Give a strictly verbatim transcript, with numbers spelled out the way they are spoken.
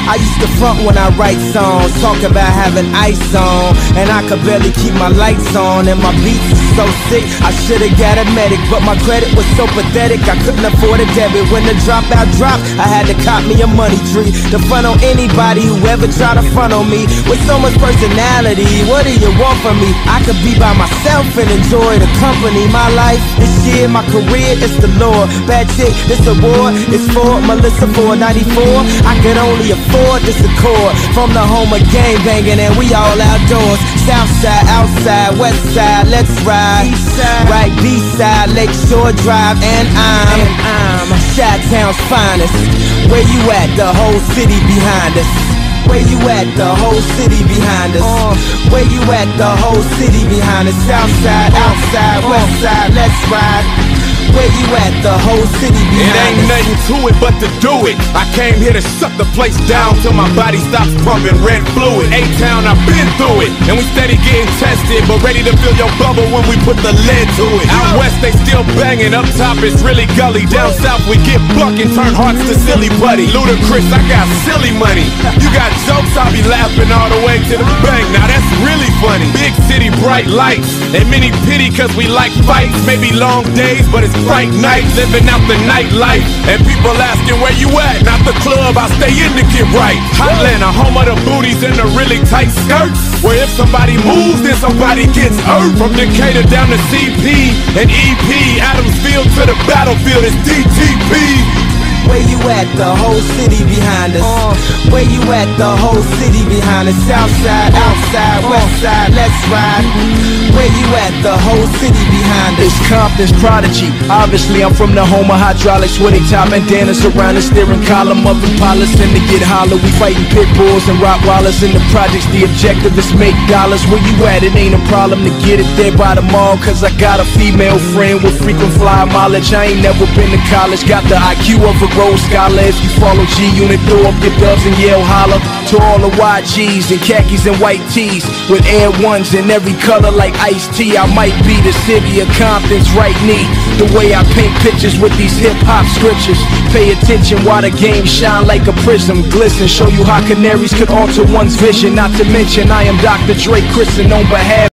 I used to front when I write songs, talk about having ice on, and I could barely keep my lights on, and my beats were so sick, I should've got a medic, but my credit was so pathetic, I couldn't afford a debit. When the dropout dropped, I had to cop me a money tree to front on anybody who ever tried to front on me. With so much personality, what do you want from me? I could be by myself and enjoy the company. My life, this year, my career, it's the Lord. Bad chick, this award, it's for Melissa four ninety-four. I could only afford this Accord. From the home of gang banging and we all outdoors. South side, outside, west side, let's ride. East side, right, B-side, Lakeshore Drive, and I'm, and I'm Chi-Town's finest. Where you at? The whole city behind us. Where you at? The whole city behind us. Uh, where you at? The whole city behind us. South side, outside, uh, west side, let's ride. Where you at? The whole city behind us. It ain't nothing to it but to do it. I came here to shut the place down till my body stops pumping red fluid. A-Town, I've been through it, and we steady getting tested, but ready to fill your bubble when we put the lead to it. Out west they still banging, up top it's really gully. Down south we get buck and turn hearts to silly buddy. Ludacris, I got silly money. You got jokes, I'll be laughing all the way to the bank. Now that's really funny. Big city, bright lights, and many pity cause we like fights. Maybe long days, but it's bright nights. Living out the nightlife, and people asking where you at. Not the club, I stay in to get right. Hotlanta, home of the booties and the really tight skirts, where if somebody moves, then somebody gets hurt. From Decatur down to C P and E P, Adamsfield to the battlefield, it's D T P. Where you at? The whole city behind us. Uh, where you at? The whole city behind us. South side, outside, west side, let's ride. Where you at? The whole city behind us. It's Compton's prodigy. Obviously, I'm from the home of hydraulics, where they tie bandanas around the steering column of Impalas and to get hollow. We fighting pit bulls and Rottweilers in the projects. The objective is make dollars. Where you at? It ain't a problem to get it there by the mall, cause I got a female friend with frequent flyer mileage. I ain't never been to college. Got the I Q of a Rhodes Scholar. If you follow G-Unit, throw up your dubs and yell holla. To all the Y Gs and khakis and white tees with Air Ones in every color like iced tea. I might be the city of Compton's right knee. The way I paint pictures with these hip-hop scriptures. Pay attention while the game shine like a prism. Glisten, show you how canaries could alter one's vision. Not to mention I am Doctor Dre Christen on behalf